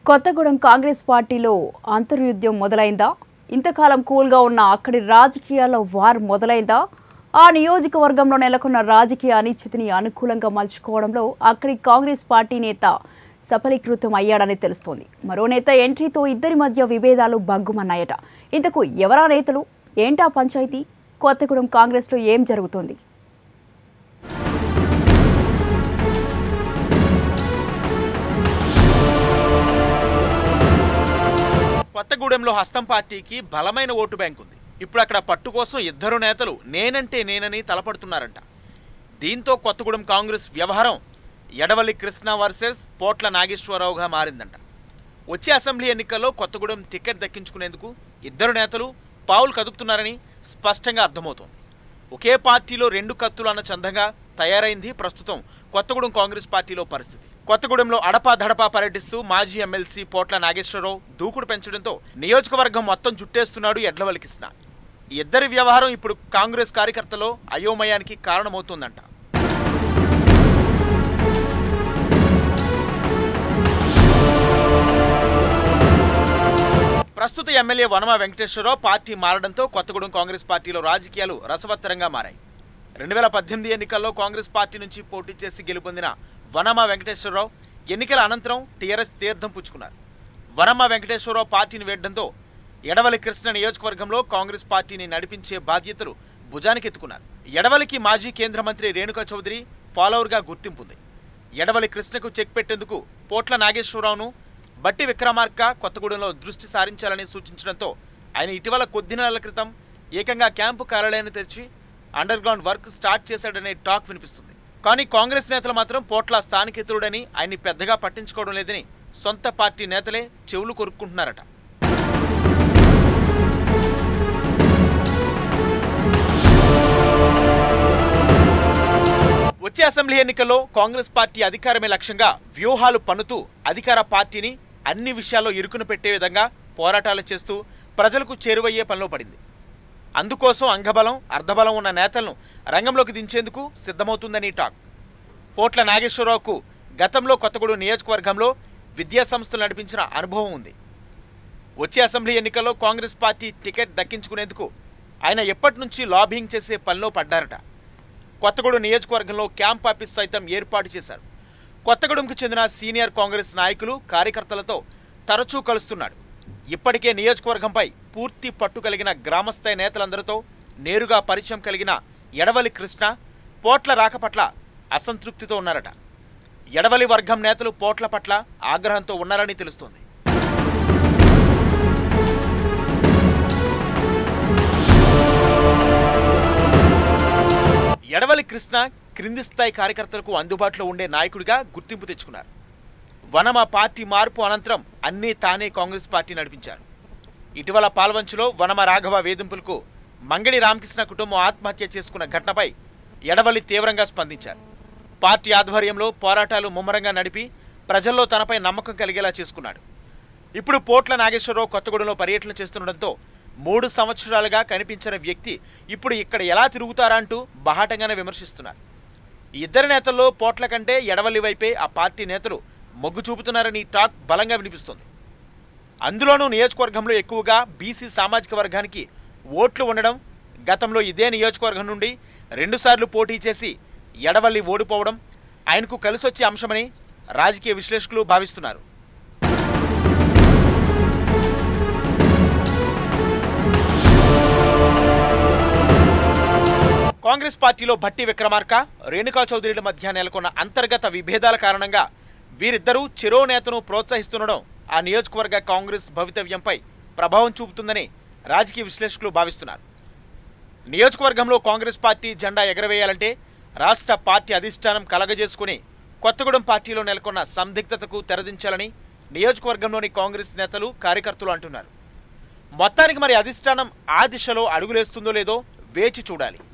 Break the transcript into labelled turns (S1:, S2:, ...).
S1: కొత్తగూడెం కాంగ్రెస్ పార్టీలో అంతర్యుద్ధం మొదలైందా? ఇంతకాలం కూల్గా ఉన్న అక్కడి రాజకీయాల్లో వార్ మొదలైందా? ఆ నియోజకవర్గంలో నెలకొన్న రాజకీయ అనిశ్చితిని అనుకూలంగా మలుచుకోవడంలో అక్కడి కాంగ్రెస్ పార్టీ నేత సఫలీకృతం అయ్యాడని తెలుస్తోంది. మరో నేత ఎంట్రీతో ఇద్దరి మధ్య విభేదాలు బగ్గుమన్నాయట. ఇంతకు ఎవరా నేతలు? ఏంటా పంచాయతీ? కొత్తగూడెం కాంగ్రెస్లో ఏం జరుగుతోంది?
S2: కొత్తగూడెంలో హస్తం పార్టీకి బలమైన ఓటు బ్యాంక్ ఉంది. ఇప్పుడు అక్కడ పట్టు కోసం ఇద్దరు నేతలు నేనంటే నేనని తలపడుతున్నారంట. దీంతో కొత్తగూడెం కాంగ్రెస్ వ్యవహారం ఎడవల్లి కృష్ణ వర్సెస్ పోట్ల నాగేశ్వరరావుగా మారిందంట. వచ్చే అసెంబ్లీ ఎన్నికల్లో కొత్తగూడెం టికెట్ దక్కించుకునేందుకు ఇద్దరు నేతలు పావులు కదుపుతున్నారని స్పష్టంగా అర్థమవుతోంది. ఒకే పార్టీలో రెండు కత్తులు అన్న చందంగా తయారైంది ప్రస్తుతం కొత్తగూడెం కాంగ్రెస్ పార్టీలో పరిస్థితి. కొత్తగూడెంలో అడపా పర్యటిస్తూ మాజీ ఎమ్మెల్సీ పోట్ల నాగేశ్వరరావు దూకుడు పెంచడంతో నియోజకవర్గం మొత్తం చుట్టేస్తున్నాడు ఎడ్లవల్లి కృష్ణ. ఈ ఇద్దరి వ్యవహారం ఇప్పుడు కాంగ్రెస్ కార్యకర్తలో అయోమయానికి కారణమవుతోందంట. ప్రస్తుత ఎమ్మెల్యే వనమా వెంకటేశ్వరరావు పార్టీ మారడంతో కొత్తగూడెం కాంగ్రెస్ పార్టీలో రాజకీయాలు రసవత్తరంగా మారాయి. 2018 ఎన్నికల్లో కాంగ్రెస్ పార్టీ నుంచి పోటీ చేసి గెలుపొందిన వనమా వెంకటేశ్వరరావు ఎన్నికల అనంతరం టీఆర్ఎస్ తీర్థం పుచ్చుకున్నారు. వనమా వెంకటేశ్వరరావు పార్టీని వేయడంతో ఎడవల్లి కృష్ణ నియోజకవర్గంలో కాంగ్రెస్ పార్టీని నడిపించే బాధ్యతలు భుజానికి ఎత్తుకున్నారు. ఎడవల్లికి మాజీ కేంద్ర మంత్రి రేణుకా చౌదరి ఫాలోవర్గా గుర్తింపుంది. ఎడవల్లి కృష్ణకు చెక్ పెట్టేందుకు పోట్ల నాగేశ్వరరావును బట్టి విక్రమార్క కొత్తగూడెంలో దృష్టి సారించాలని సూచించడంతో ఆయన ఇటీవల కొద్ది నెలల క్రితం ఏకంగా క్యాంపు కార్యాలయాన్ని తెరిచి అండర్ గ్రౌండ్ వర్క్ స్టార్ట్ చేశాడనే టాక్ వినిపిస్తుంది. కానీ కాంగ్రెస్ నేతలు మాత్రం పోట్ల స్థానికేతరుడని ఆయన్ని పెద్దగా పట్టించుకోవడం లేదని సొంత పార్టీ నేతలే చెవులు కొరుక్కుంటున్నారట. వచ్చే అసెంబ్లీ ఎన్నికల్లో కాంగ్రెస్ పార్టీ అధికారమే లక్ష్యంగా వ్యూహాలు పన్నుతూ అధికార పార్టీని అన్ని విషయాల్లో ఇరుకును పెట్టే విధంగా పోరాటాలు చేస్తూ ప్రజలకు చేరువయ్యే పనిలో పడింది. అందుకోసం అంగబలం అర్ధబలం ఉన్న నేతలను రంగంలోకి దించేందుకు సిద్ధమవుతుందని టాక్. పోట్ల నాగేశ్వరరావుకు గతంలో కొత్తగూడెం నియోజకవర్గంలో విద్యా సంస్థలు నడిపించిన అనుభవం ఉంది. వచ్చే అసెంబ్లీ ఎన్నికల్లో కాంగ్రెస్ పార్టీ టికెట్ దక్కించుకునేందుకు ఆయన ఎప్పటి నుంచి లాబింగ్ చేసే పనిలో పడ్డారట. కొత్తగూడెం నియోజకవర్గంలో క్యాంప్ ఆఫీస్ సైతం ఏర్పాటు చేశారు. కొత్తగూడెంకు చెందిన సీనియర్ కాంగ్రెస్ నాయకులు కార్యకర్తలతో తరచూ కలుస్తున్నాడు. ఇప్పటికే నియోజకవర్గంపై పూర్తి పట్టు కలిగిన గ్రామస్థాయి నేతలందరితో నేరుగా పరిచయం కలిగిన ఎడవల్లి కృష్ణ పోట్ల రాక పట్ల అసంతృప్తితో ఉన్నారట. ఎడవల్లి వర్గం నేతలు పోట్ల పట్ల ఆగ్రహంతో ఉన్నారని తెలుస్తోంది. ఎడవల్లి కృష్ణ క్రింది స్థాయి కార్యకర్తలకు అందుబాటులో ఉండే నాయకుడిగా గుర్తింపు తెచ్చుకున్నారు. వనమా పార్టీ మార్పు అనంతరం అన్నీ తానే కాంగ్రెస్ పార్టీ నడిపించారు. ఇటీవల పాల్వంచులో వనమ రాఘవ వేధింపులకు మంగడి రామకృష్ణ కుటుంబం ఆత్మహత్య చేసుకున్న ఘటనపై ఎడవల్లి తీవ్రంగా స్పందించారు. పార్టీ ఆధ్వర్యంలో పోరాటాలు ముమ్మరంగా నడిపి ప్రజల్లో తనపై నమ్మకం కలిగేలా చేసుకున్నాడు. ఇప్పుడు పోట్ల నాగేశ్వరరావు కొత్తగూడెంలో పర్యటన చేస్తుండటంతో 3 సంవత్సరాలుగా కనిపించిన వ్యక్తి ఇప్పుడు ఇక్కడ ఎలా తిరుగుతారా అంటూ బహాటంగానే విమర్శిస్తున్నారు. ఈ ఇద్దరు నేతల్లో పోట్ల కంటే ఎడవల్లి వైపే ఆ పార్టీ నేతలు మొగ్గు చూపుతున్నారని టాక్ బలంగా వినిపిస్తుంది. అందులోనూ నియోజకవర్గంలో ఎక్కువగా బీసీ సామాజిక వర్గానికి ఓట్లు ఉండడం, గతంలో ఇదే నియోజకవర్గం నుండి 2 సార్లు పోటీ చేసి ఎడవల్లి ఓడిపోవడం ఆయనకు కలిసొచ్చే అంశమని రాజకీయ విశ్లేషకులు భావిస్తున్నారు. కాంగ్రెస్ పార్టీలో బట్టి విక్రమార్క, రేణుకా చౌదరిల మధ్య నెలకొన్న అంతర్గత విభేదాల కారణంగా వీరిద్దరూ చెరో నేతను ప్రోత్సహిస్తుండడం ఆ నియోజకవర్గ కాంగ్రెస్ భవితవ్యంపై ప్రభావం చూపుతుందని రాజకీయ విశ్లేషకులు భావిస్తున్నారు. నియోజకవర్గంలో కాంగ్రెస్ పార్టీ జెండా ఎగరవేయాలంటే రాష్ట్ర పార్టీ అధిష్టానం కలగజేసుకుని కొత్తగూడెం పార్టీలో నెలకొన్న సందిగ్ధతకు తెరదించాలని నియోజకవర్గంలోని కాంగ్రెస్ నేతలు కార్యకర్తలు అంటున్నారు. మొత్తానికి మరి అధిష్టానం ఆ దిశలో అడుగులేస్తుందో లేదో వేచి చూడాలి.